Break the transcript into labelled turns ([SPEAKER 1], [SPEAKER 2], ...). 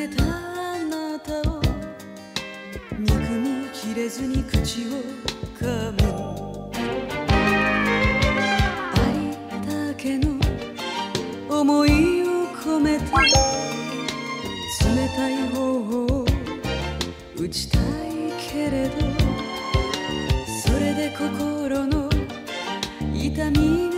[SPEAKER 1] げたあなたを憎みきれずに口を噛む。ありったけの思いを込めて冷たい方を打ちたいけれど、それで心の痛みが